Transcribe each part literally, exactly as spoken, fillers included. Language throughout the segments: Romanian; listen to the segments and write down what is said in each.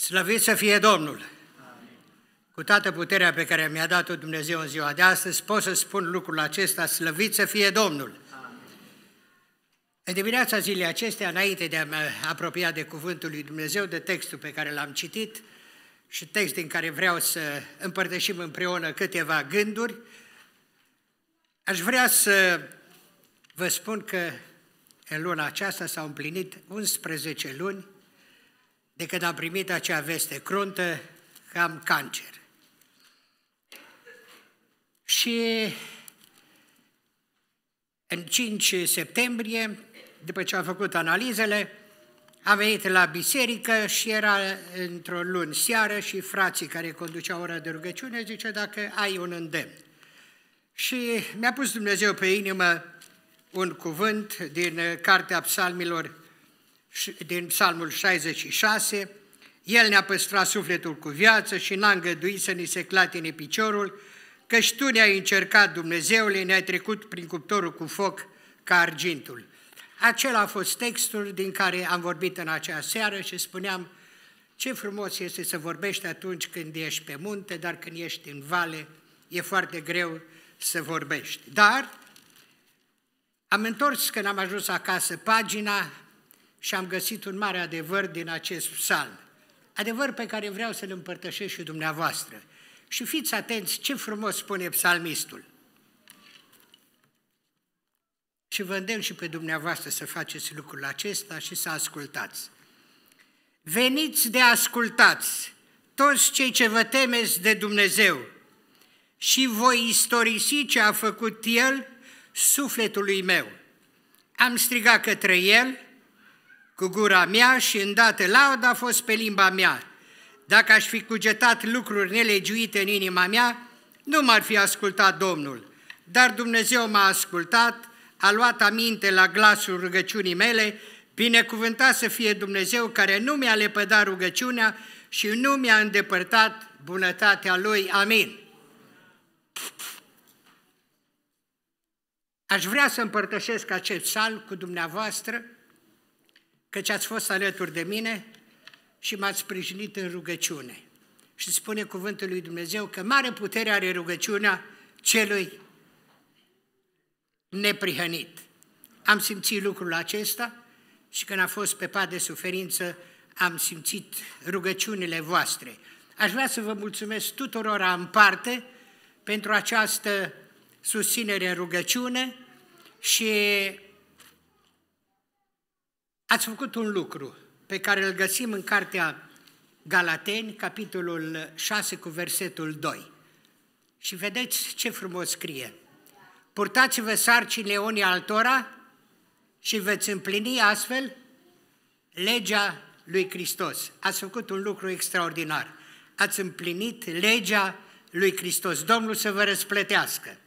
Slăvit să fie Domnul! Amin. Cu toată puterea pe care mi-a dat-o Dumnezeu în ziua de astăzi, pot să spun lucrul acesta, slăvit să fie Domnul! Amin. În dimineața zilei acestea, înainte de a mă apropia de Cuvântul lui Dumnezeu, de textul pe care l-am citit și text din care vreau să împărtășim împreună câteva gânduri, aș vrea să vă spun că în luna aceasta s-au împlinit unsprezece luni de când am primit acea veste cruntă că am cancer. Și în cinci septembrie, după ce am făcut analizele, am venit la biserică și era într-o luni seară și frații care conduceau ora de rugăciune zice dacă ai un îndemn. Și mi-a pus Dumnezeu pe inimă un cuvânt din Cartea Psalmilor, din Psalmul șaizeci și șase, El ne-a păstrat sufletul cu viață și n-a îngăduit să ni se clatine piciorul, căci Tu ne-ai încercat, Dumnezeule, ne-ai trecut prin cuptorul cu foc ca argintul. Acela a fost textul din care am vorbit în acea seară și spuneam ce frumos este să vorbești atunci când ești pe munte, dar când ești în vale e foarte greu să vorbești. Dar am întors când am ajuns acasă pagina și am găsit un mare adevăr din acest psalm. Adevăr pe care vreau să-l împărtășesc și dumneavoastră. Și fiți atenți ce frumos spune psalmistul. Și vă îndemn și pe dumneavoastră să faceți lucrul acesta și să ascultați. Veniți de ascultați, toți cei ce vă temeți de Dumnezeu, și voi istorisi ce a făcut El sufletului meu. Am strigat către El cu gura mea și îndată lauda a fost pe limba mea. Dacă aș fi cugetat lucruri nelegiuite în inima mea, nu m-ar fi ascultat Domnul. Dar Dumnezeu m-a ascultat, a luat aminte la glasul rugăciunii mele, binecuvântat să fie Dumnezeu care nu mi-a lepădat rugăciunea și nu mi-a îndepărtat bunătatea Lui. Amin. Aș vrea să împărtășesc acest psalm cu dumneavoastră, căci ați fost alături de mine și m-ați sprijinit în rugăciune. Și spune cuvântul lui Dumnezeu că mare putere are rugăciunea celui neprihănit. Am simțit lucrul acesta și când a fost pe pat de suferință, am simțit rugăciunile voastre. Aș vrea să vă mulțumesc tuturora în parte pentru această susținere în rugăciune și ați făcut un lucru pe care îl găsim în Cartea Galateni, capitolul șase cu versetul doi. Și vedeți ce frumos scrie. Purtați-vă sarcinile unii altora și veți împlini astfel legea lui Hristos. Ați făcut un lucru extraordinar. Ați împlinit legea lui Hristos. Domnul să vă răsplătească.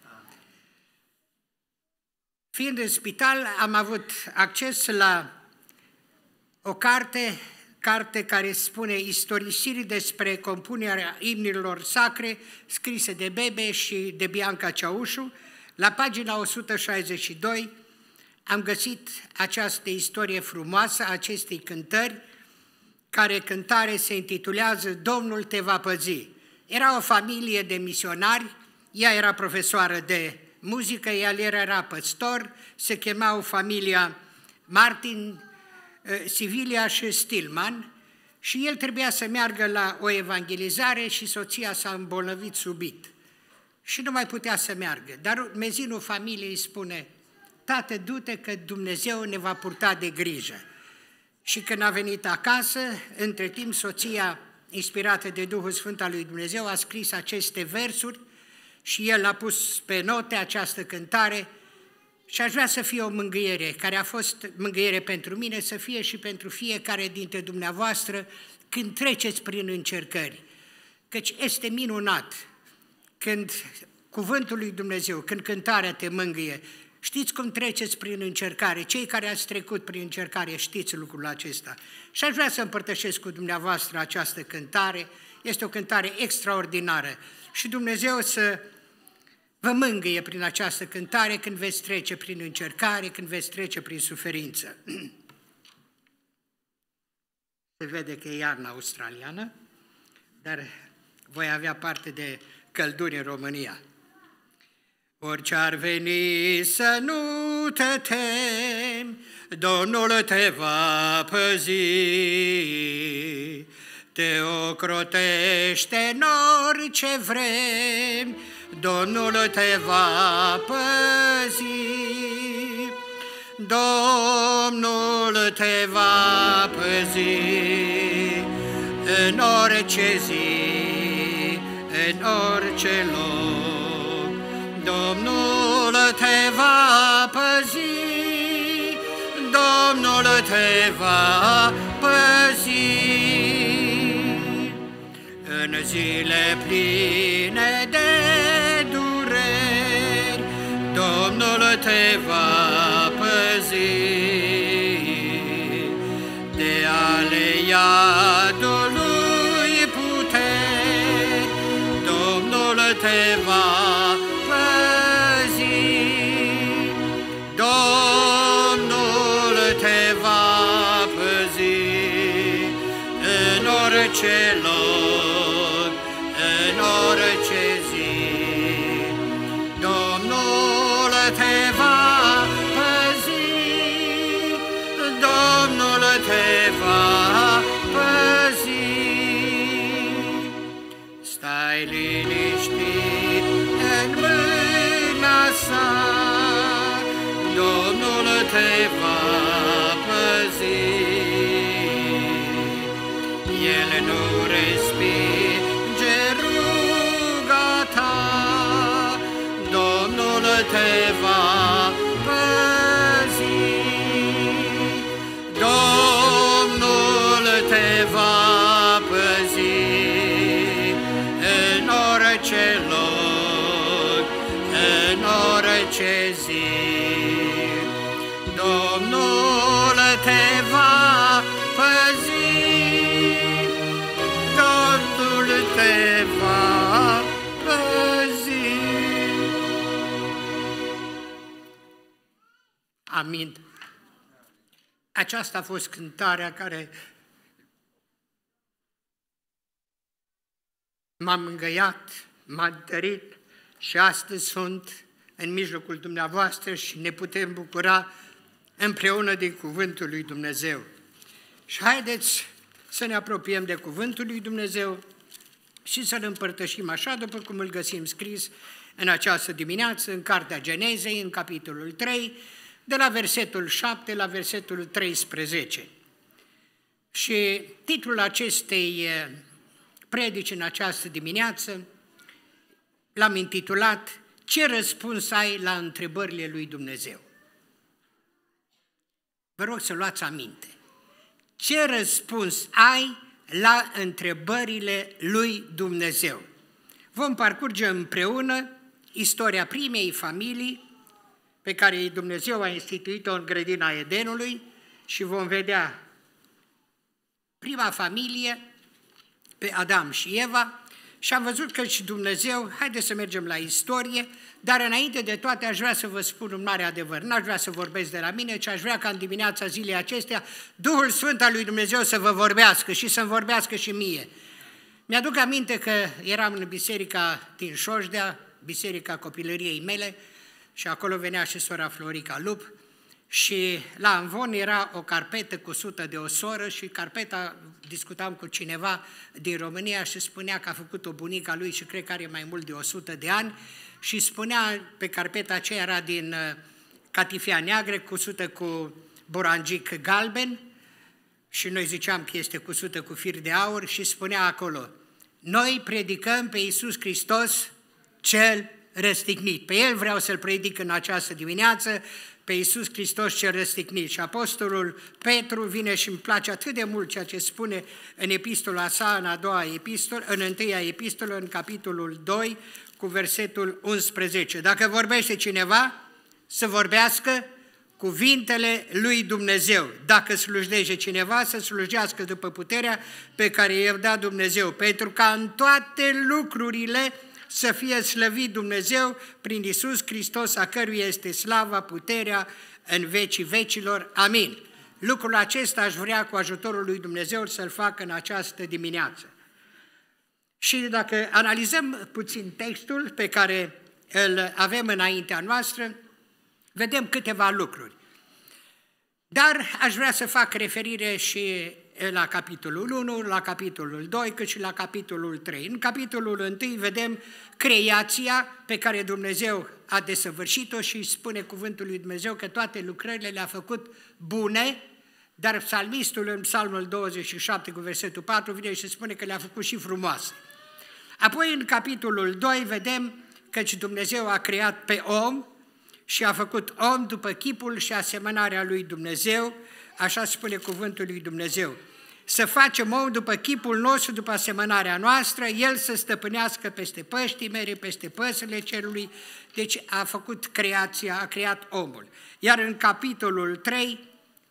Fiind în spital, am avut acces la o carte, carte care spune istorisiri despre compunerea imnilor sacre, scrise de Bebe și de Bianca Ceaușu. La pagina o sută șaizeci și doi am găsit această istorie frumoasă a acestei cântări, care cântare se intitulează Domnul te va păzi. Era o familie de misionari, ea era profesoară de muzică, el era păstor, se chemau familia Martin, Sivilia și Stillman și el trebuia să meargă la o evangelizare și soția s-a îmbolnăvit subit și nu mai putea să meargă. Dar mezinul familiei spune, tată, du-te că Dumnezeu ne va purta de grijă. Și când a venit acasă, între timp soția, inspirată de Duhul Sfânt al lui Dumnezeu, a scris aceste versuri și el a pus pe note această cântare și aș vrea să fie o mângâiere, care a fost mângâiere pentru mine, să fie și pentru fiecare dintre dumneavoastră când treceți prin încercări. Căci este minunat când cuvântul lui Dumnezeu, când cântarea te mângâie. Știți cum treceți prin încercare? Cei care ați trecut prin încercare știți lucrul acesta. Și aș vrea să împărtășesc cu dumneavoastră această cântare. Este o cântare extraordinară. Și Dumnezeu să vă mângâie prin această cântare când veți trece prin încercare, când veți trece prin suferință. Se vede că e iarna australiană, dar voi avea parte de călduri în România. Orice ar veni să nu te temi, Domnul te va păzi, te ocrotește în orice vremi, Domnul te va păzi. Domnul te va păzi în orice zi, în orice loc. Domnul te va păzi, Domnul te va păzi. În zile pline de dureri, Domnul te va păzi. De ale iadului puteri, Domnul te va păzi. Domnul te va păzi în orice loc, în orice zi. Domnul te va păzi, Domnul te va păzi. Stai liniștit în mâna sa, Domnul te va păzi. El nu respinge ruga ta, Domnul te va păzi. Domnul te va păzi în orice loc, în orice zi. Domnul te va păzi, Domnul te va păzi. Amin. Aceasta a fost cântarea care m-a mângâiat, m-a întărit și astăzi sunt în mijlocul dumneavoastră și ne putem bucura împreună din Cuvântul lui Dumnezeu. Și haideți să ne apropiem de Cuvântul lui Dumnezeu și să-L împărtășim așa după cum îl găsim scris în această dimineață, în Cartea Genezei, în capitolul trei, de la versetul șapte la versetul treisprezece. Și titlul acestei predici în această dimineață l-am intitulat Ce răspuns ai la întrebările lui Dumnezeu? Vă rog să luați aminte. Ce răspuns ai la întrebările lui Dumnezeu? Vom parcurge împreună istoria primei familii pe care Dumnezeu a instituit-o în grădina Edenului și vom vedea prima familie pe Adam și Eva și am văzut că și Dumnezeu, haideți să mergem la istorie, dar înainte de toate aș vrea să vă spun un mare adevăr. N-aș vrea să vorbesc de la mine, ci aș vrea ca în dimineața zilei acestea Duhul Sfânt al lui Dumnezeu să vă vorbească și să-mi vorbească și mie. Mi-aduc aminte că eram în biserica din Șoșdea, biserica copilăriei mele, și acolo venea și sora Florica Lup și la Amvon era o carpetă cusută de o soră și carpeta, discutam cu cineva din România și spunea că a făcut-o bunica lui și cred că are mai mult de o sută de ani și spunea pe carpeta aceea era din catifea neagră, cusută cu borangic galben și noi ziceam că este cusută cu fir de aur și spunea acolo: noi predicăm pe Iisus Hristos cel răstignit. Pe El vreau să-L predic în această dimineață, pe Iisus Hristos cel răstignit. Și Apostolul Petru vine și îmi place atât de mult ceea ce spune în epistola sa, în a doua epistolă, în întâia epistolă, în capitolul doi, cu versetul unsprezece. Dacă vorbește cineva, să vorbească cuvintele lui Dumnezeu. Dacă slujdește cineva, să slujească după puterea pe care i-a dat Dumnezeu, pentru ca în toate lucrurile să fie slăvit Dumnezeu prin Iisus Hristos, a căruia este slava, puterea în vecii vecilor. Amin. Lucrul acesta aș vrea cu ajutorul lui Dumnezeu să-l fac în această dimineață. Și dacă analizăm puțin textul pe care îl avem înaintea noastră, vedem câteva lucruri. Dar aș vrea să fac referire și la capitolul unu, la capitolul doi, cât și la capitolul trei. În capitolul unu vedem creația pe care Dumnezeu a desăvârșit-o și spune cuvântul lui Dumnezeu că toate lucrările le-a făcut bune, dar psalmistul în psalmul douăzeci și șapte cu versetul patru vine și spune că le-a făcut și frumoase. Apoi în capitolul doi vedem că Dumnezeu a creat pe om și a făcut om după chipul și asemănarea lui Dumnezeu, așa spune cuvântul lui Dumnezeu. Să facem om după chipul nostru, după asemănarea noastră, el să stăpânească peste peștii meri, peste păsările cerului, deci a făcut creația, a creat omul. Iar în capitolul trei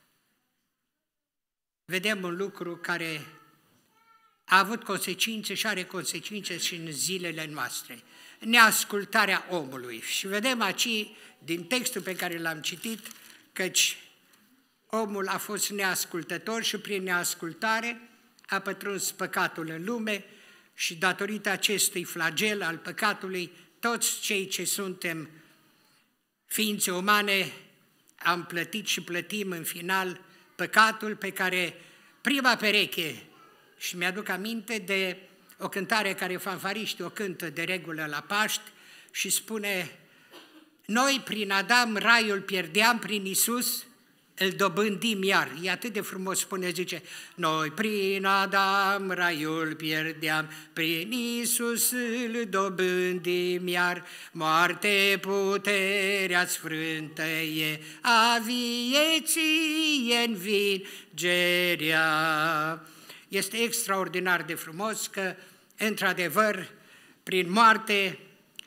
vedem un lucru care a avut consecințe și are consecințe și în zilele noastre. Neascultarea omului. Și vedem aici, din textul pe care l-am citit, căci omul a fost neascultător și prin neascultare a pătruns păcatul în lume și datorită acestui flagel al păcatului, toți cei ce suntem ființe umane am plătit și plătim în final păcatul pe care prima pereche, și mi-aduc aminte de o cântare care fanfariștii o cântă de regulă la Paști și spune: noi prin Adam raiul pierdeam, prin Iisus îl dobândim iar. E atât de frumos, spune, zice: noi prin Adam raiul pierdeam, prin Iisus îl dobândim iar. Moarte puterea sfântă e, a vieții e învingerea. Este extraordinar de frumos că, într-adevăr, prin moarte,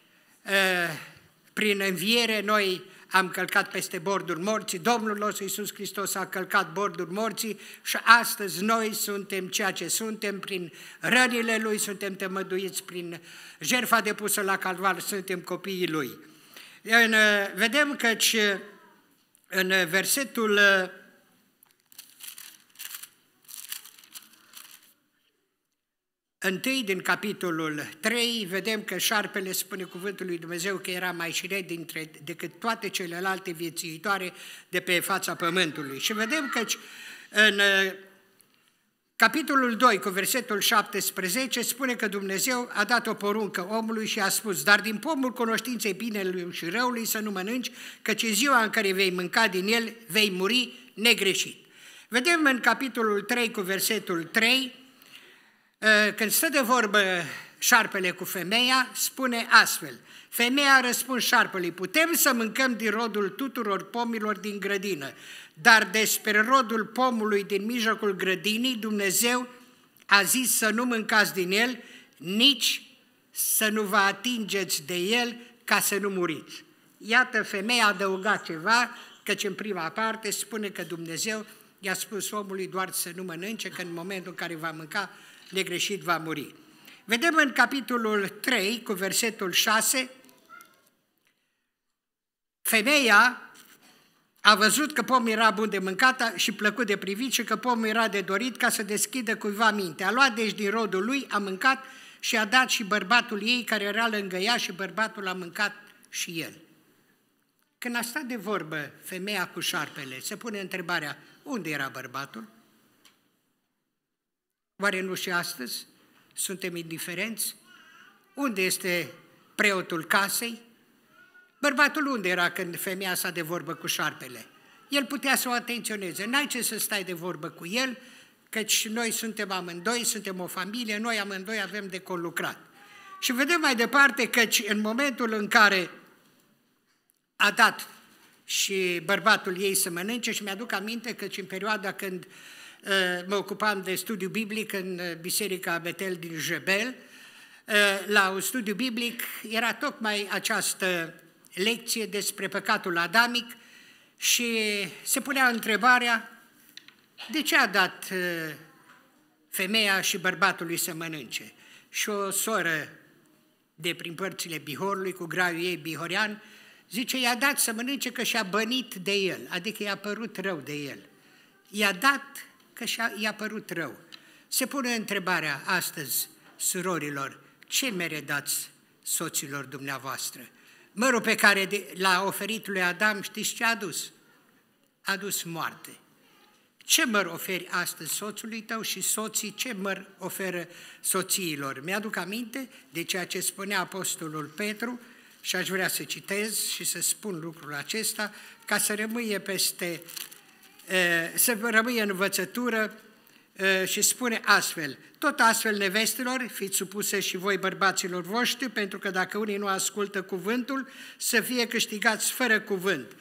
prin înviere, noi am călcat peste bordul morții, Domnul nostru Iisus Hristos a călcat bordul morții și astăzi noi suntem ceea ce suntem, prin rănile Lui suntem tămăduiți, prin jertfa depusă la Calvar suntem copiii Lui. În, vedem că în versetul întâi din capitolul trei, vedem că șarpele, spune cuvântul lui Dumnezeu, că era mai șiret dintre, decât toate celelalte viețuitoare de pe fața pământului. Și vedem că în capitolul doi, cu versetul șaptesprezece, spune că Dumnezeu a dat o poruncă omului și a spus: dar din pomul cunoștinței binelui și răului să nu mănânci, căci în ziua în care vei mânca din el, vei muri negreșit. Vedem în capitolul trei, cu versetul trei, când stă de vorbă șarpele cu femeia, spune astfel: femeia a răspuns șarpelui: putem să mâncăm din rodul tuturor pomilor din grădină, dar despre rodul pomului din mijlocul grădinii, Dumnezeu a zis să nu mâncați din el, nici să nu vă atingeți de el, ca să nu muriți. Iată, femeia a adăugat ceva, căci în prima parte spune că Dumnezeu i-a spus omului doar să nu mănânce, că în momentul în care va mânca, negreșit va muri. Vedem în capitolul trei, cu versetul șase, femeia a văzut că pomul era bun de mâncat și plăcut de privit și că pomul era de dorit ca să deschidă cuiva minte. A luat deci din rodul lui, a mâncat și a dat și bărbatul ei care era lângă ea și bărbatul a mâncat și el. Când a stat de vorbă femeia cu șarpele, se pune întrebarea: unde era bărbatul? Oare nu și astăzi suntem indiferenți? Unde este preotul casei? Bărbatul unde era când femeia s-a de vorbă cu șarpele? El putea să o atenționeze. N-ai ce să stai de vorbă cu el, căci noi suntem amândoi, suntem o familie, noi amândoi avem de conlucrat. Și vedem mai departe că în momentul în care a dat și bărbatul ei să mănânce, și mi-aduc aminte că în perioada când mă ocupam de studiu biblic în Biserica Betel din Jebel, la un studiu biblic era tocmai această lecție despre păcatul adamic și se punea întrebarea: de ce a dat femeia și bărbatului să mănânce? Și o soră de prin părțile Bihorului, cu graiul ei bihorean, zice: i-a dat să mănânce că și-a bănit de el, adică i-a părut rău de el. i-a dat că i-a părut rău. Se pune întrebarea astăzi, surorilor, ce mere dați soților dumneavoastră? Mărul pe care l-a oferit lui Adam, știți ce a adus? A adus moarte. Ce măr oferi astăzi soțului tău și soții ce măr oferă soțiilor? Mi-aduc aminte de ceea ce spunea Apostolul Petru și aș vrea să citez și să spun lucrul acesta ca să rămâie peste, să rămâie în învățătură și spune astfel: tot astfel, nevestelor, fiți supuse și voi bărbaților voștri, pentru că dacă unii nu ascultă cuvântul, să fie câștigați fără cuvânt,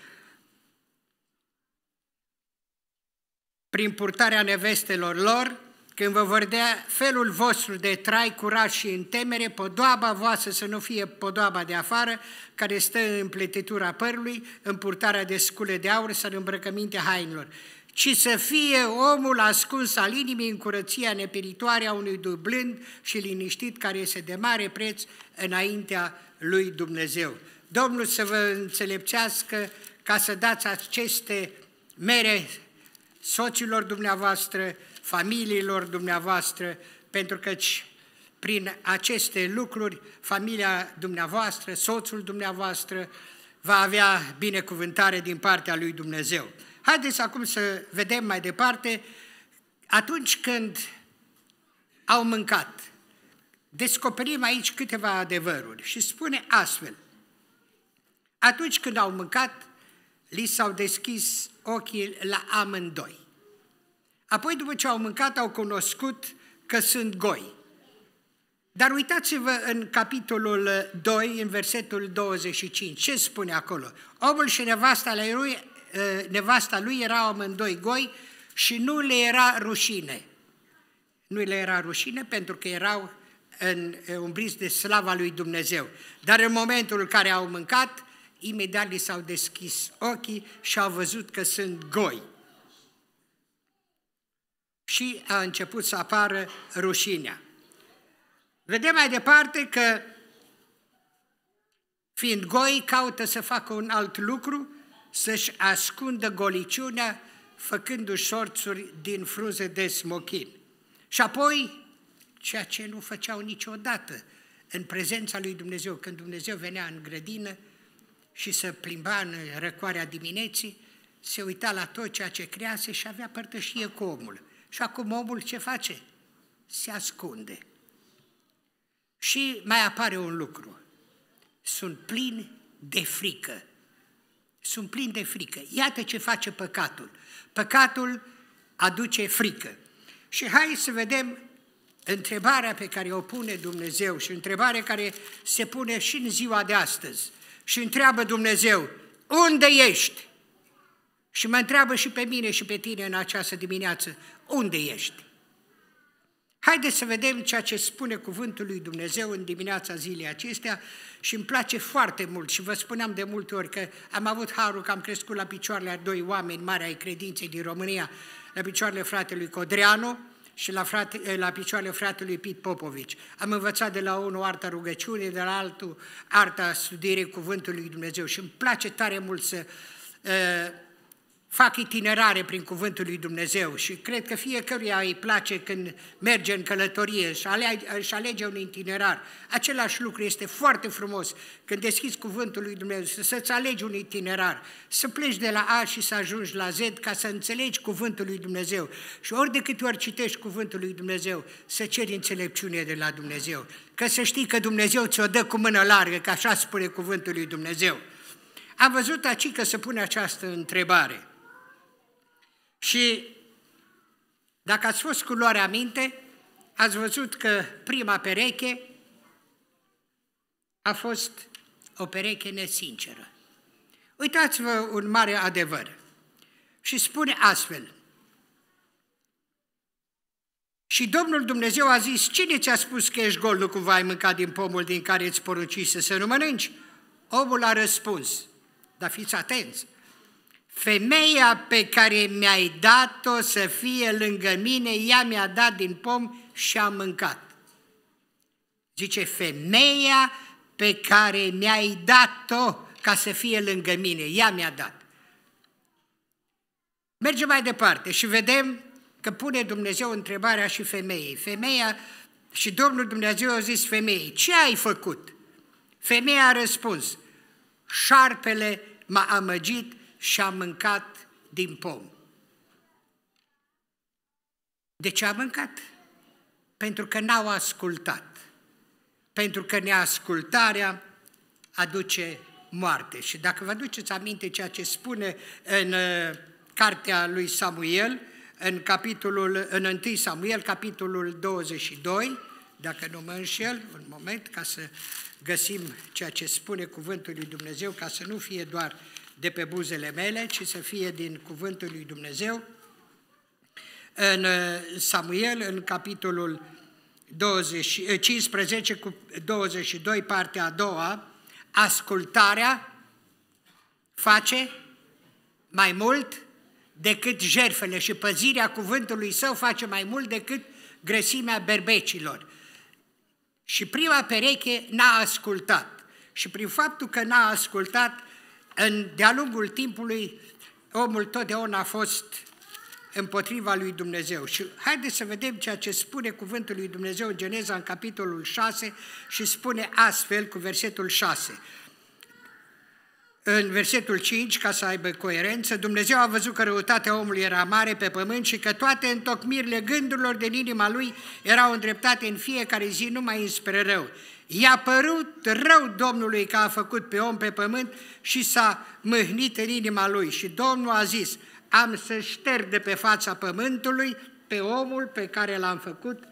prin purtarea nevestelor lor, când vă vor dea felul vostru de trai curat și în temere, podoaba voastră să nu fie podoaba de afară, care stă în pletitura părului, în purtarea de scule de aur sau în îmbrăcămintea hainelor, ci să fie omul ascuns al inimii în curăția nepiritoare a unui duh blând și liniștit, care este de mare preț înaintea lui Dumnezeu. Domnul să vă înțelepțească ca să dați aceste mere soților dumneavoastră, familiilor dumneavoastră, pentru că prin aceste lucruri familia dumneavoastră, soțul dumneavoastră va avea binecuvântare din partea lui Dumnezeu. Haideți acum să vedem mai departe, atunci când au mâncat, descoperim aici câteva adevăruri și spune astfel: atunci când au mâncat, li s-au deschis ochii la amândoi. Apoi, după ce au mâncat, au cunoscut că sunt goi. Dar uitați-vă în capitolul doi, în versetul douăzeci și cinci, ce spune acolo? Omul și nevasta lui, nevasta lui erau amândoi goi și nu le era rușine. Nu le era rușine pentru că erau în, umbriți de slava lui Dumnezeu. Dar în momentul în care au mâncat, imediat li s-au deschis ochii și au văzut că sunt goi. Și a început să apară rușinea. Vedem mai departe că, fiind goi, caută să facă un alt lucru, să-și ascundă goliciunea, făcându-și șorțuri din frunze de smochin. Și apoi, ceea ce nu făceau niciodată în prezența lui Dumnezeu, când Dumnezeu venea în grădină și se plimba în răcoarea dimineții, se uita la tot ceea ce crease și avea părtășie cu omul. Și acum omul ce face? Se ascunde. Și mai apare un lucru. Sunt plini de frică. Sunt plini de frică. Iată ce face păcatul. Păcatul aduce frică. Și hai să vedem întrebarea pe care o pune Dumnezeu și întrebarea care se pune și în ziua de astăzi. Și întreabă Dumnezeu: unde ești? Și mă întreabă și pe mine și pe tine în această dimineață: unde ești? Haideți să vedem ceea ce spune cuvântul lui Dumnezeu în dimineața zilei acestea și îmi place foarte mult și vă spuneam de multe ori că am avut harul că am crescut la picioarele a doi oameni mari ai credinței din România, la picioarele fratelui Codreanu și la, frate, la picioarele fratelui Pit Popovici. Am învățat de la unul arta rugăciune, de la altul arta studiere cuvântului lui Dumnezeu și îmi place tare mult să uh, fac itinerare prin cuvântul lui Dumnezeu și cred că fiecăruia îi place când merge în călătorie și alege, își alege un itinerar. Același lucru este foarte frumos când deschizi cuvântul lui Dumnezeu, să-ți alegi un itinerar, să pleci de la A și să ajungi la Z ca să înțelegi cuvântul lui Dumnezeu. Și ori de câte ori citești cuvântul lui Dumnezeu, să ceri înțelepciune de la Dumnezeu. Că să știi că Dumnezeu ți-o dă cu mână largă, că așa spune cuvântul lui Dumnezeu. Am văzut aici că se pune această întrebare. Și dacă ați fost cu luarea minte, ați văzut că prima pereche a fost o pereche nesinceră. Uitați-vă un mare adevăr. Și spune astfel: și Domnul Dumnezeu a zis: cine ți-a spus că ești gol, nu cumva ai mâncat din pomul din care îți poruncise să nu mănânci? Omul a răspuns, dar fiți atenți, femeia pe care mi-ai dat-o să fie lângă mine, ea mi-a dat din pom și am mâncat. Zice, femeia pe care mi-ai dat-o ca să fie lângă mine, ea mi-a dat. Mergem mai departe și vedem că pune Dumnezeu întrebarea și femeii. Femeia și Domnul Dumnezeu a zis femeii, ce ai făcut? Femeia a răspuns, șarpele m-a amăgit și a mâncat din pom. De ce a mâncat? Pentru că n-au ascultat. Pentru că neascultarea aduce moarte. Și dacă vă aduceți aminte ceea ce spune în uh, cartea lui Samuel, în capitolul, în întâi Samuel, capitolul douăzeci și doi, dacă nu mă înșel, un moment, ca să găsim ceea ce spune cuvântul lui Dumnezeu, ca să nu fie doar de pe buzele mele, ci să fie din cuvântul lui Dumnezeu. În Samuel, în capitolul douăzeci, cincisprezece cu douăzeci și doi, partea a doua, ascultarea face mai mult decât jertfele și păzirea cuvântului său face mai mult decât grăsimea berbecilor. Și prima pereche n-a ascultat. Și prin faptul că n-a ascultat, de-a lungul timpului, omul totdeauna a fost împotriva lui Dumnezeu. Și haideți să vedem ceea ce spune cuvântul lui Dumnezeu în Geneza, în capitolul șase, și spune astfel cu versetul șase. În versetul cinci, ca să aibă coerență, Dumnezeu a văzut că răutatea omului era mare pe pământ și că toate întocmirile gândurilor din inima lui erau îndreptate în fiecare zi numai înspre rău. I-a părut rău Domnului că a făcut pe om pe pământ și s-a mâhnit în inima lui. Și Domnul a zis, am să șterg de pe fața pământului pe omul pe care l-am făcut,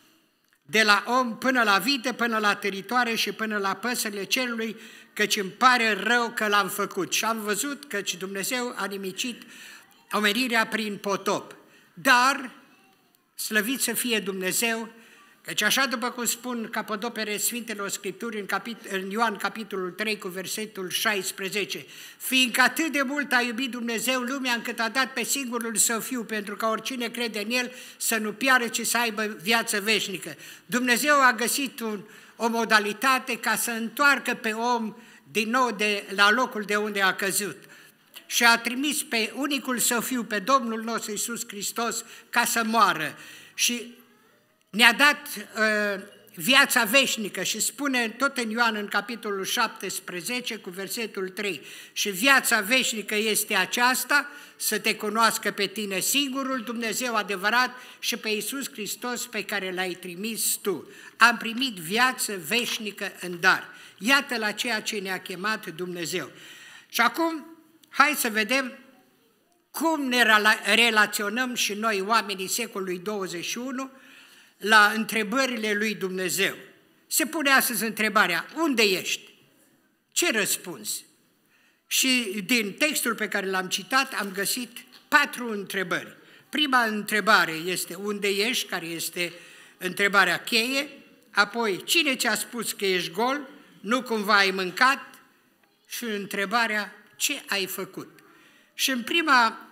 de la om până la vite, până la teritoare și până la păsările cerului, căci îmi pare rău că l-am făcut. Și am văzut căci Dumnezeu a nimicit omenirea prin potop. Dar, slăvit să fie Dumnezeu, căci așa după cum spun capodopere Sfintelor Scripturi în, capit- în Ioan capitolul trei cu versetul șaisprezece, fiindcă atât de mult a iubit Dumnezeu lumea încât a dat pe singurul Său Fiu, pentru ca oricine crede în El să nu piară, ci să aibă viață veșnică. Dumnezeu a găsit un, o modalitate ca să întoarcă pe om din nou de, la locul de unde a căzut. Și a trimis pe unicul Său Fiu, pe Domnul nostru Iisus Hristos, ca să moară. Și ne-a dat uh, viața veșnică și spune tot în Ioan în capitolul șaptesprezece cu versetul trei, și viața veșnică este aceasta, să te cunoască pe tine singurul Dumnezeu adevărat și pe Iisus Hristos pe care l-ai trimis tu. Am primit viață veșnică în dar. Iată la ceea ce ne-a chemat Dumnezeu. Și acum, hai să vedem cum ne relaționăm și noi, oamenii secolului douăzeci și unu, la întrebările lui Dumnezeu. Se pune astăzi întrebarea, unde ești? Ce răspunzi? Și din textul pe care l-am citat am găsit patru întrebări. Prima întrebare este unde ești, care este întrebarea cheie, apoi cine ți-a spus că ești gol, nu cumva ai mâncat, și întrebarea ce ai făcut. Și în prima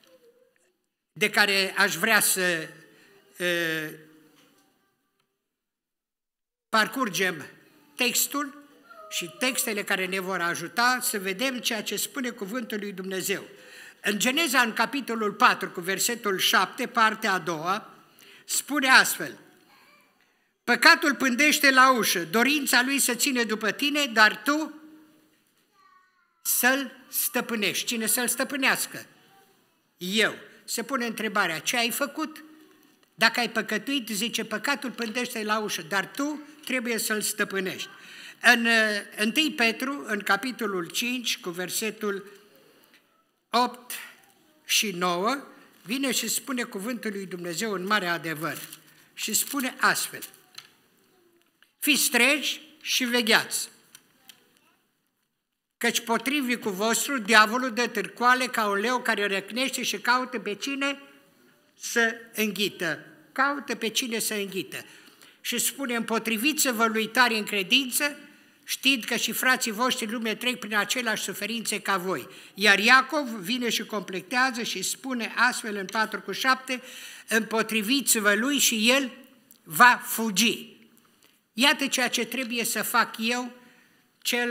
de care aș vrea să uh, parcurgem textul și textele care ne vor ajuta să vedem ceea ce spune cuvântul lui Dumnezeu. În Geneza, în capitolul patru, cu versetul șapte, partea a doua, spune astfel, păcatul pândește la ușă, dorința lui să ține după tine, dar tu să-l stăpânești. Cine să-l stăpânească? Eu. Se pune întrebarea, ce ai făcut? Dacă ai păcătuit, zice, păcatul pândește la ușă, dar tu trebuie să-l stăpânești. În întâi Petru, în capitolul cinci, cu versetul opt și nouă, vine și spune cuvântul lui Dumnezeu în mare adevăr. Și spune astfel, fiți treji și vegheați, căci potrivnicul vostru, diavolul, dă târcoale ca un leu care răcnește și caută pe cine să înghită. Caută pe cine să înghită. Și spune, împotriviți-vă lui tare în credință, știind că și frații voștri în lume trec prin aceleași suferințe ca voi. Iar Iacov vine și completează și spune astfel în patru cu șapte, împotriviți-vă lui și el va fugi. Iată ceea ce trebuie să fac eu, cel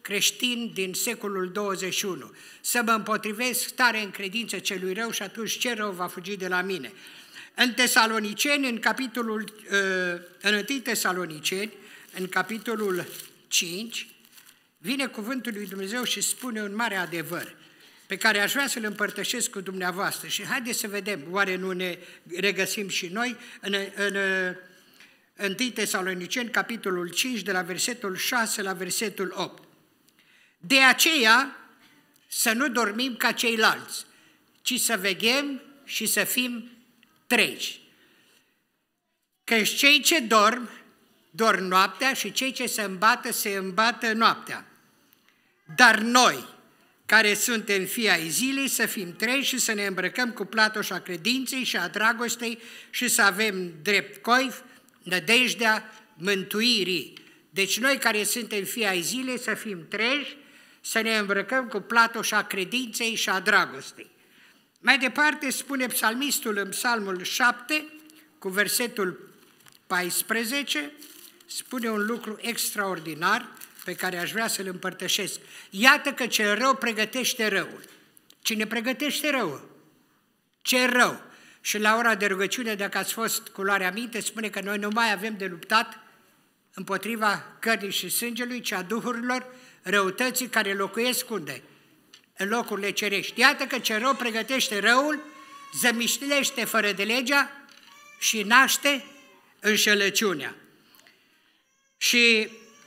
creștin din secolul douăzeci și unu. Să mă împotrivesc tare în credință celui rău și atunci ce rău va fugi de la mine. În Tesaloniceni, în capitolul, în întâi Tesaloniceni, în capitolul cinci, vine cuvântul lui Dumnezeu și spune un mare adevăr pe care aș vrea să-l împărtășesc cu dumneavoastră. Și haideți să vedem, oare nu ne regăsim și noi în, în, în întâi Tesaloniceni, capitolul cinci, de la versetul șase la versetul opt. De aceea să nu dormim ca ceilalți, ci să veghem și să fim treji. Căci cei ce dorm, dorm noaptea și cei ce se îmbată, se îmbată noaptea. Dar noi, care suntem fii ai zilei, să fim treji și să ne îmbrăcăm cu platoșa credinței și a dragostei și să avem drept coif nădejdea mântuirii. Deci noi care suntem fii ai zilei să fim treji, să ne îmbrăcăm cu platoșa credinței și a dragostei. Mai departe spune psalmistul în psalmul șapte, cu versetul paisprezece, spune un lucru extraordinar pe care aș vrea să-l împărtășesc. Iată că cel rău pregătește răul. Cine pregătește răul? Ce rău? Și la ora de rugăciune, dacă ați fost cu luarea minte, spune că noi nu mai avem de luptat împotriva cărnii și sângelui, ci a duhurilor răutății care locuiesc unde? În locurile cerești. Iată că cel rău pregătește răul, zămiștilește fără de legea și naște înșelăciunea. Și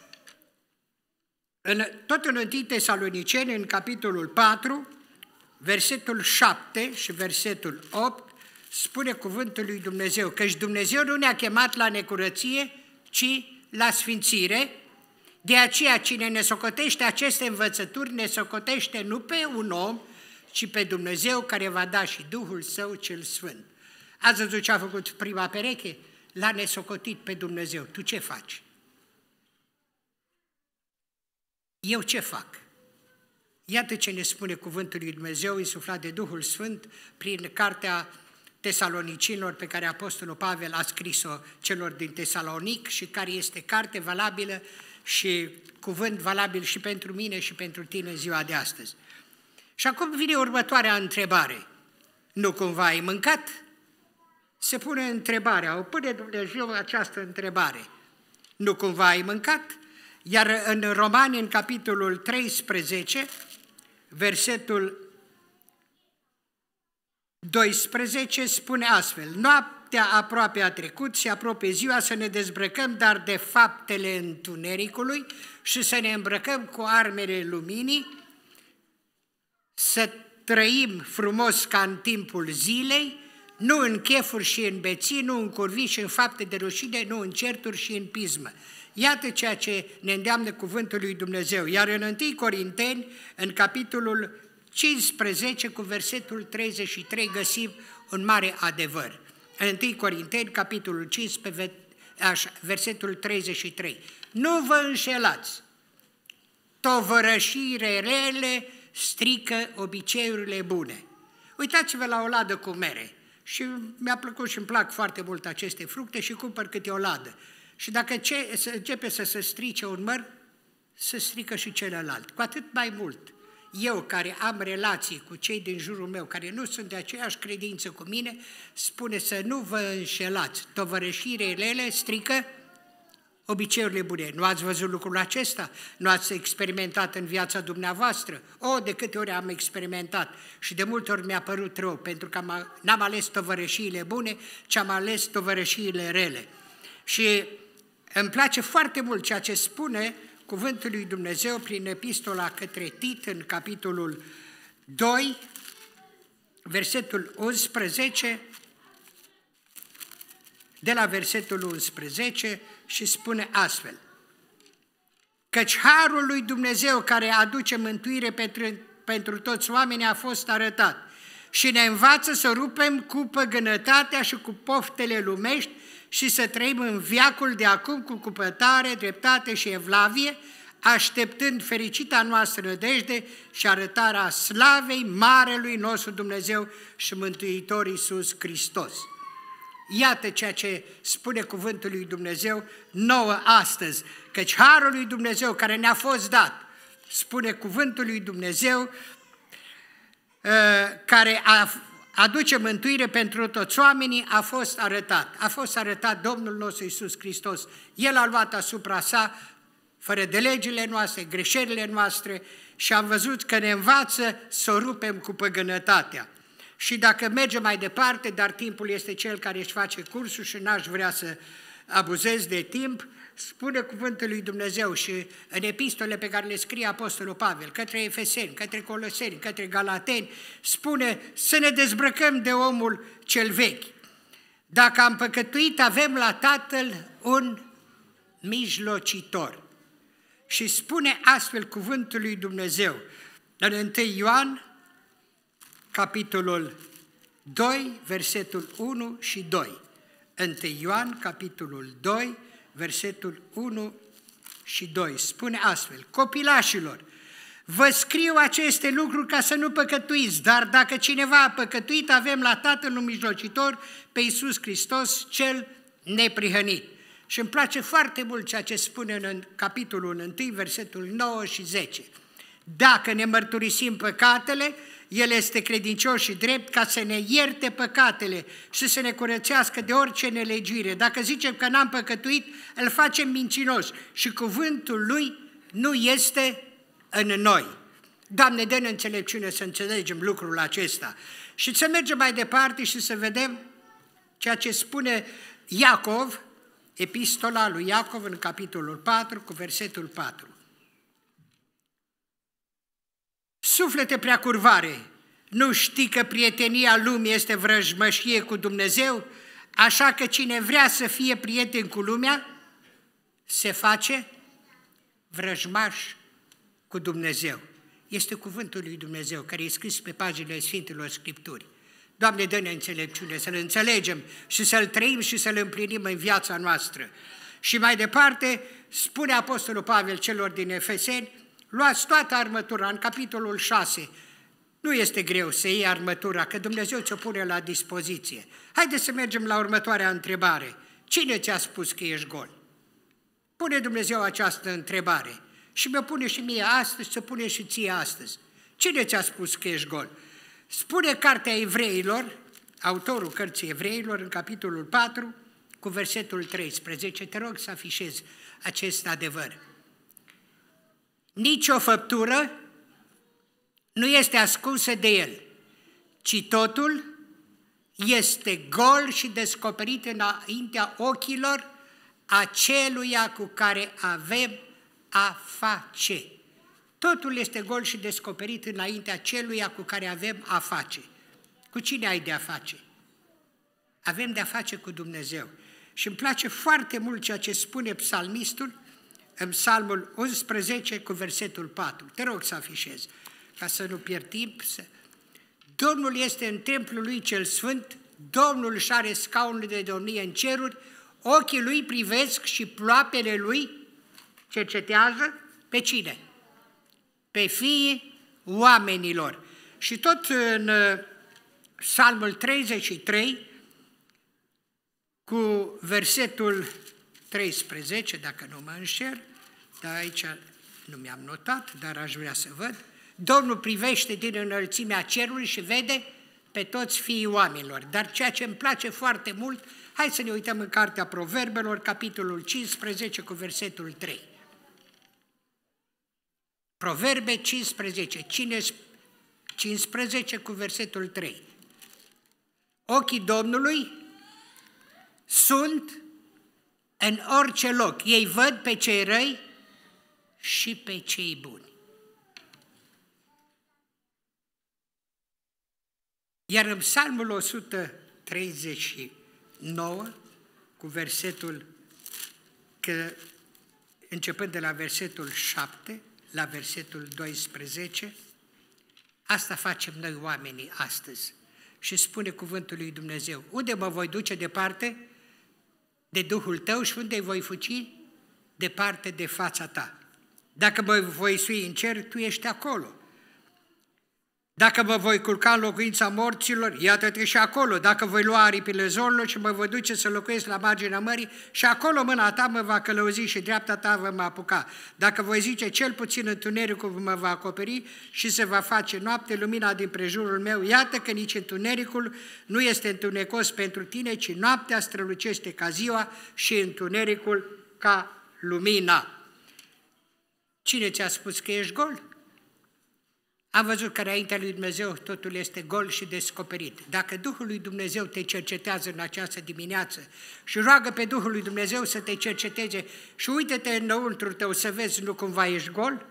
în, tot în întâi Tesaloniceni, în capitolul patru, versetul șapte și versetul opt, spune cuvântul lui Dumnezeu, căci Dumnezeu nu ne-a chemat la necurăție, ci la sfințire. De aceea, cine ne socotește aceste învățături, ne socotește nu pe un om, ci pe Dumnezeu, care va da și Duhul Său cel Sfânt. Ați văzut ce a făcut prima pereche? L-a nesocotit pe Dumnezeu. Tu ce faci? Eu ce fac? Iată ce ne spune cuvântul lui Dumnezeu, insuflat de Duhul Sfânt, prin cartea Tesalonicilor, pe care Apostolul Pavel a scris-o celor din Tesalonic și care este carte valabilă și cuvânt valabil și pentru mine și pentru tine în ziua de astăzi. Și acum vine următoarea întrebare. Nu cumva ai mâncat? Se pune întrebarea, o pune Dumnezeu această întrebare. Nu cumva ai mâncat? Iar în Romani, în capitolul treisprezece, versetul doisprezece, spune astfel, noaptea aproape a trecut, se apropie ziua, să ne dezbrăcăm, dar de faptele întunericului și să ne îmbrăcăm cu armele luminii, să trăim frumos ca în timpul zilei, nu în chefuri și în beții, nu în curvii și în fapte de rușine, nu în certuri și în pismă. Iată ceea ce ne îndeamnă cuvântul lui Dumnezeu. Iar în întâi Corinteni, în capitolul cincisprezece, cu versetul treizeci și trei, găsim un mare adevăr. În întâi Corinteni, capitolul cincisprezece, versetul treizeci și trei. Nu vă înșelați, tovărășire rele strică obiceiurile bune. Uitați-vă la o ladă cu mere. Și mi-a plăcut și îmi plac foarte mult aceste fructe și cumpăr câte o ladă. Și dacă ce, să începe să se strice un măr, se strică și celălalt. Cu atât mai mult, eu care am relații cu cei din jurul meu, care nu sunt de aceeași credință cu mine, spune să nu vă înșelați. Tovărășirile ele strică obiceiurile bune. Nu ați văzut lucrul acesta? Nu ați experimentat în viața dumneavoastră? O, de câte ori am experimentat și de multe ori mi-a părut rău, pentru că n-am ales tovărășiile bune, ci am ales tovărășiile rele. Și îmi place foarte mult ceea ce spune cuvântul lui Dumnezeu prin epistola către Tit, în capitolul doi, versetul unsprezece, de la versetul unsprezece, și spune astfel: căci harul lui Dumnezeu care aduce mântuire pentru, pentru toți oamenii a fost arătat și ne învață să rupem cu păgânătatea și cu poftele lumești și să trăim în veacul de acum cu cupătare, dreptate și evlavie, așteptând fericita noastră nădejde și arătarea slavei Marelui nostru Dumnezeu și Mântuitor Iisus Hristos. Iată ceea ce spune cuvântul lui Dumnezeu nouă astăzi, căci harul lui Dumnezeu care ne-a fost dat spune cuvântul lui Dumnezeu, care aduce mântuire pentru toți oamenii, a fost arătat. A fost arătat Domnul nostru Iisus Hristos. El a luat asupra sa, fără de legile noastre, greșelile noastre, și am văzut că ne învață să o rupem cu păgânătatea. Și dacă mergem mai departe, dar timpul este cel care își face cursul și n-aș vrea să abuzez de timp, spune cuvântul lui Dumnezeu și în epistole pe care le scrie Apostolul Pavel, către Efeseni, către Coloseni, către Galateni, spune să ne dezbrăcăm de omul cel vechi. Dacă am păcătuit, avem la Tatăl un mijlocitor. Și spune astfel cuvântul lui Dumnezeu în întâi Ioan, capitolul doi, versetul unu și doi. întâi Ioan, capitolul doi, versetul unu și doi. Spune astfel: copilașilor, vă scriu aceste lucruri ca să nu păcătuiți, dar dacă cineva a păcătuit, avem la Tatăl un mijlocitor, pe Iisus Hristos, cel neprihănit. Și îmi place foarte mult ceea ce spune în capitolul unu, versetul nouă și zece. Dacă ne mărturisim păcatele, El este credincios și drept ca să ne ierte păcatele și să ne curățească de orice nelegire. Dacă zicem că n-am păcătuit, îl facem mincinos și cuvântul Lui nu este în noi. Doamne, dă-ne înțelepciune să înțelegem lucrul acesta. Și să mergem mai departe și să vedem ceea ce spune Iacov, epistola lui Iacov în capitolul patru, cu versetul patru. Suflete prea curvare, nu știi că prietenia lumii este vrăjmășie cu Dumnezeu? Așa că cine vrea să fie prieten cu lumea, se face vrăjmaș cu Dumnezeu. Este cuvântul lui Dumnezeu care e scris pe paginile Sfintelor Scripturi. Doamne, dă-ne înțelepciune să-L înțelegem și să-L trăim și să-L împlinim în viața noastră. Și mai departe, spune Apostolul Pavel celor din Efeseni, luați toată armătura, în capitolul șase. Nu este greu să iei armătura, că Dumnezeu ți-o pune la dispoziție. Haideți să mergem la următoarea întrebare. Cine ți-a spus că ești gol? Pune Dumnezeu această întrebare. Și mi-o pune și mie astăzi, să pune și ție astăzi. Cine ți-a spus că ești gol? Spune Cartea Evreilor, autorul Cărții Evreilor, în capitolul patru, cu versetul treisprezece. Te rog să afișezi acest adevăr. Nici o făptură nu este ascunsă de El, ci totul este gol și descoperit înaintea ochilor aceluia cu care avem a face. Totul este gol și descoperit înaintea celuia cu care avem a face. Cu cine ai de a face? Avem de a face cu Dumnezeu. Și îmi place foarte mult ceea ce spune psalmistul în Psalmul unsprezece cu versetul patru. Te rog să afișezi, ca să nu pierd timp. Domnul este în templul Lui cel Sfânt, Domnul își are scaunul de domnie în ceruri, ochii Lui privesc și ploapele Lui cercetează pe cine? Pe fiii oamenilor. Și tot în Psalmul treizeci și trei, cu versetul treisprezece, dacă nu mă înșel, dar aici nu mi-am notat, dar aș vrea să văd, Domnul privește din înălțimea cerului și vede pe toți fiii oamenilor. Dar ceea ce îmi place foarte mult, hai să ne uităm în Cartea Proverbelor, capitolul cincisprezece, cu versetul trei. Proverbe cincisprezece, cincisprezece cu versetul trei. Ochii Domnului sunt în orice loc. Ei văd pe cei răi și pe cei buni. Iar în Psalmul o sută treizeci și nouă, cu versetul, că, începând de la versetul șapte, la versetul doisprezece, asta facem noi oamenii astăzi. Și spune cuvântul lui Dumnezeu, unde mă voi duce departe de Duhul tău și unde voi fugi departe de fața ta? Dacă mă voi sui în cer, tu ești acolo. Dacă mă voi culca în locuința morților, iată-te și acolo. Dacă voi lua aripile zorilor și mă voi duce să locuiesc la marginea mării, și acolo mâna ta mă va călăuzi și dreapta ta va mă apuca. Dacă voi zice, cel puțin întunericul mă va acoperi și se va face noapte, lumina din prejurul meu, iată că nici întunericul nu este întunecos pentru tine, ci noaptea strălucește ca ziua și întunericul ca lumina. Cine ți-a spus că ești gol? Am văzut că înaintea lui Dumnezeu totul este gol și descoperit. Dacă Duhul lui Dumnezeu te cercetează în această dimineață și roagă pe Duhul lui Dumnezeu să te cerceteze și uite-te înăuntru tău să vezi, nu cumva ești gol?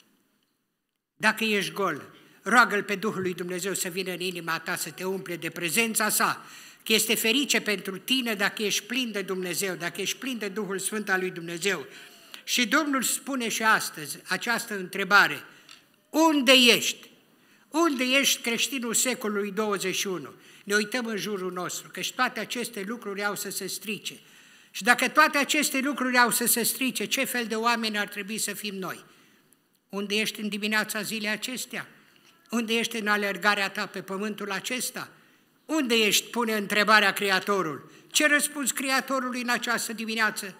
Dacă ești gol, roagă-L pe Duhul lui Dumnezeu să vină în inima ta, să te umple de prezența sa, că este ferice pentru tine dacă ești plin de Dumnezeu, dacă ești plin de Duhul Sfânt al lui Dumnezeu. Și Domnul spune și astăzi această întrebare: unde ești? Unde ești, creștinul secolului douăzeci și unu? Ne uităm în jurul nostru, că și toate aceste lucruri au să se strice. Și dacă toate aceste lucruri au să se strice, ce fel de oameni ar trebui să fim noi? Unde ești în dimineața zilei acestea? Unde ești în alergarea ta pe pământul acesta? Unde ești? Pune întrebarea Creatorul. Ce răspunzi Creatorului în această dimineață?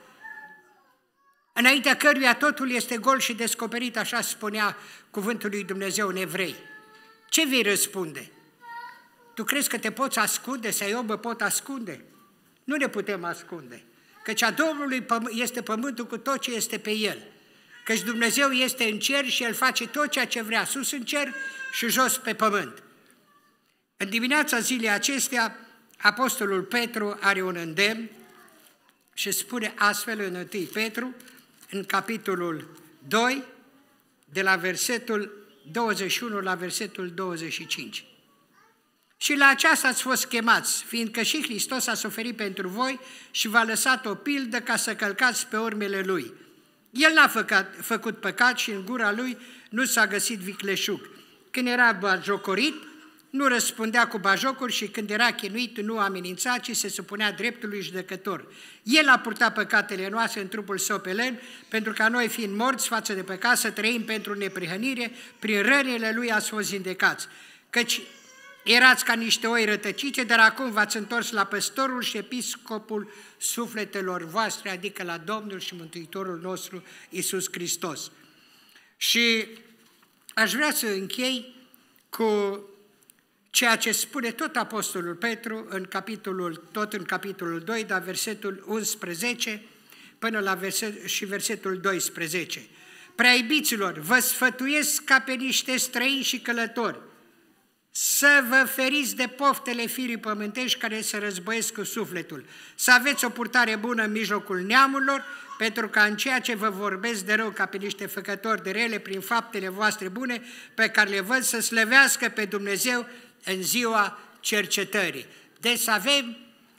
Înaintea căruia totul este gol și descoperit, așa spunea cuvântul lui Dumnezeu în Evrei. Ce vei răspunde? Tu crezi că te poți ascunde, să eu mă pot ascunde? Nu ne putem ascunde, căci a Domnului este pământul cu tot ce este pe el, căci Dumnezeu este în cer și El face tot ceea ce vrea, sus în cer și jos pe pământ. În dimineața zilei acestea, Apostolul Petru are un îndemn și spune astfel în întâi Petru, în capitolul doi, de la versetul douăzeci și unu la versetul douăzeci și cinci. Și la aceasta ați fost chemați, fiindcă și Hristos a suferit pentru voi și v-a lăsat o pildă ca să călcați pe urmele Lui. El n-a făcut, făcut păcat și în gura Lui nu s-a găsit vicleșug. Când era batjocorit, nu răspundea cu bajocuri și când era chinuit, nu amenința, ci se supunea dreptului judecător. El a purtat păcatele noastre în trupul său pe lemn, pentru ca noi, fiind morți față de păcat, să trăim pentru neprihănire, prin rănile Lui ați fost vindecați. Căci erați ca niște oi rătăcite, dar acum v-ați întors la păstorul și episcopul sufletelor voastre, adică la Domnul și Mântuitorul nostru, Iisus Hristos. Și aș vrea să închei cu ceea ce spune tot Apostolul Petru, în capitolul, tot în capitolul doi, dar versetul unsprezece până la verset, și versetul doisprezece. Prea iubiților, vă sfătuiesc ca pe niște străini și călători, să vă feriți de poftele firii pământești care se războiesc cu sufletul, să aveți o purtare bună în mijlocul neamurilor, pentru ca în ceea ce vă vorbesc de rău ca pe niște făcători de rele prin faptele voastre bune, pe care le văd, să slăvească pe Dumnezeu în ziua cercetării. Deci să avem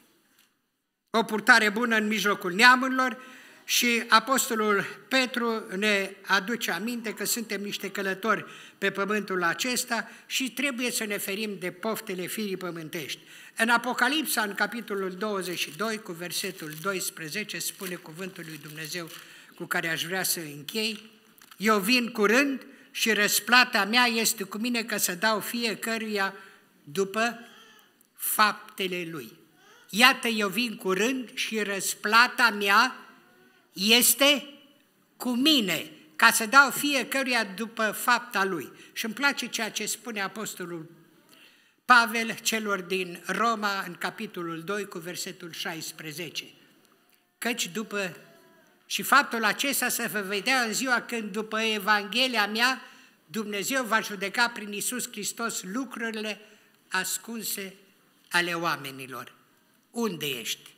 o purtare bună în mijlocul neamurilor și Apostolul Petru ne aduce aminte că suntem niște călători pe pământul acesta și trebuie să ne ferim de poftele firii pământești. În Apocalipsa, în capitolul douăzeci și doi, cu versetul doisprezece, spune cuvântul lui Dumnezeu cu care aș vrea să închei: eu vin curând și răsplata mea este cu mine ca să dau fiecăruia după faptele lui. Iată, eu vin curând și răsplata mea este cu mine, ca să dau fiecăruia după fapta lui. Și îmi place ceea ce spune Apostolul Pavel celor din Roma, în capitolul doi, cu versetul șaisprezece. Căci după, și faptul acesta se va vedea în ziua când după Evanghelia mea, Dumnezeu va judeca prin Iisus Hristos lucrurile ascunse ale oamenilor. Unde ești?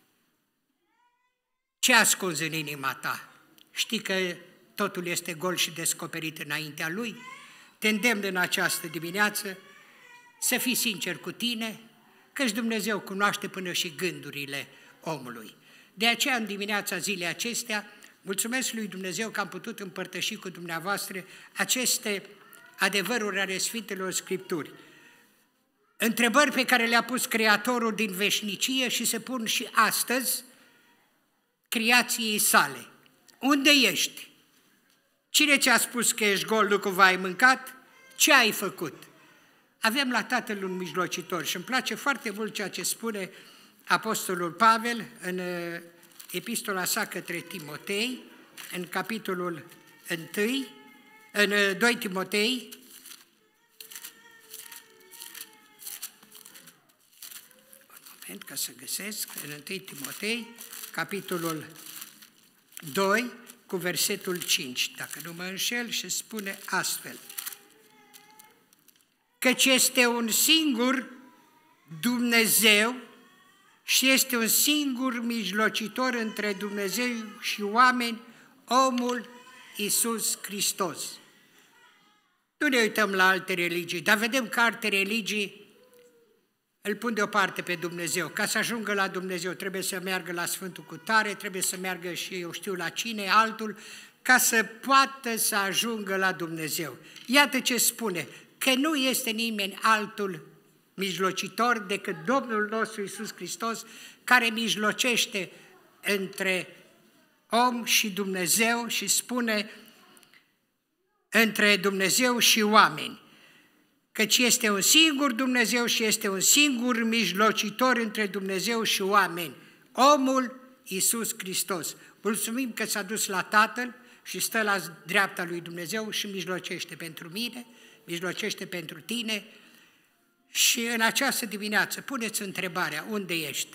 Ce ascunzi în inima ta? Știi că totul este gol și descoperit înaintea Lui? Te îndemn în această dimineață să fii sincer cu tine, căci Dumnezeu cunoaște până și gândurile omului. De aceea, în dimineața zilei acestea, mulțumesc lui Dumnezeu că am putut împărtăși cu dumneavoastră aceste adevăruri ale Sfintelor Scripturi. Întrebări pe care le-a pus Creatorul din veșnicie și se pun și astăzi creației sale. Unde ești? Cine ți-a spus că ești gol, nu cumva ai mâncat? Ce ai făcut? avem la Tatăl un mijlocitor și îmi place foarte mult ceea ce spune Apostolul Pavel în epistola sa către Timotei, în capitolul unu, în doi Timotei, un moment ca să găsesc, în unu Timotei, capitolul doi, cu versetul cinci, dacă nu mă înșel, și spune astfel: căci este un singur Dumnezeu și este un singur mijlocitor între Dumnezeu și oameni, omul Iisus Hristos. Nu ne uităm la alte religii, dar vedem că alte religii îl pun deoparte pe Dumnezeu. Ca să ajungă la Dumnezeu trebuie să meargă la Sfântul Cutare, trebuie să meargă și eu știu la cine, altul, ca să poată să ajungă la Dumnezeu. Iată ce spune, că nu este nimeni altul mijlocitor decât Domnul nostru Iisus Hristos, care mijlocește între om și Dumnezeu și spune între Dumnezeu și oameni. Căci este un singur Dumnezeu și este un singur mijlocitor între Dumnezeu și oameni, omul Iisus Hristos. Mulțumim că s-a dus la Tatăl și stă la dreapta lui Dumnezeu și mijlocește pentru mine, mijlocește pentru tine. Și în această dimineață puneți întrebarea, unde ești?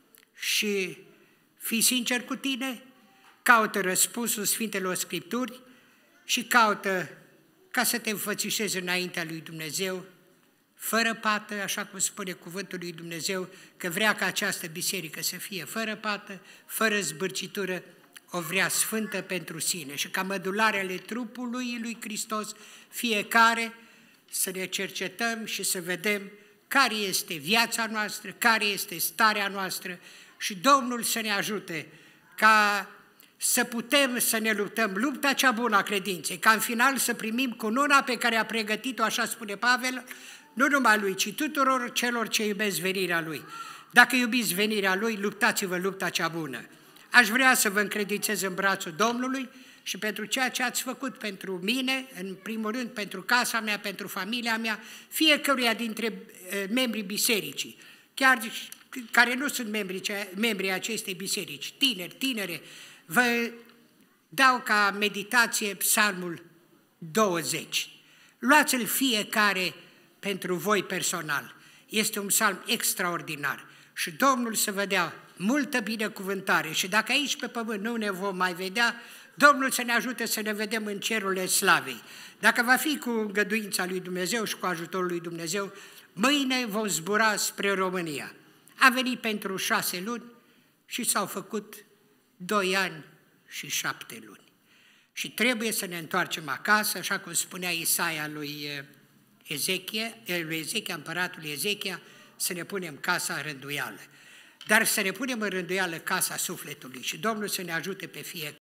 Și fii sincer cu tine, caută răspunsul Sfintelor Scripturi și caută ca să te înfățișezi înaintea lui Dumnezeu, fără pată, așa cum spune cuvântul lui Dumnezeu, că vrea ca această biserică să fie fără pată, fără zbârcitură, o vrea sfântă pentru sine și ca mădularele trupului lui Hristos, fiecare să ne cercetăm și să vedem care este viața noastră, care este starea noastră și Domnul să ne ajute ca să putem să ne luptăm lupta cea bună a credinței, ca în final să primim cununa pe care a pregătit-o, așa spune Pavel, nu numai lui, ci tuturor celor ce iubesc venirea lui. Dacă iubiți venirea lui, luptați-vă lupta cea bună. Aș vrea să vă încredințez în brațul Domnului și pentru ceea ce ați făcut pentru mine, în primul rând pentru casa mea, pentru familia mea, fiecăruia dintre membrii bisericii, chiar care nu sunt membrii, membrii acestei biserici, tineri, tinere, vă dau ca meditație Psalmul douăzeci. Luați-l fiecare pentru voi personal. Este un psalm extraordinar și Domnul să vă dea multă binecuvântare și dacă aici pe pământ nu ne vom mai vedea, Domnul să ne ajute să ne vedem în cerurile slavei. Dacă va fi cu îngăduința lui Dumnezeu și cu ajutorul lui Dumnezeu, mâine vom zbura spre România. Am venit pentru șase luni și s-au făcut doi ani și șapte luni. Și trebuie să ne întoarcem acasă, așa cum spunea Isaia lui Ezechia, lui Ezechia, împăratul Ezechia, să ne punem casa în rânduială. Dar să ne punem în rânduială casa sufletului și Domnul să ne ajute pe fiecare.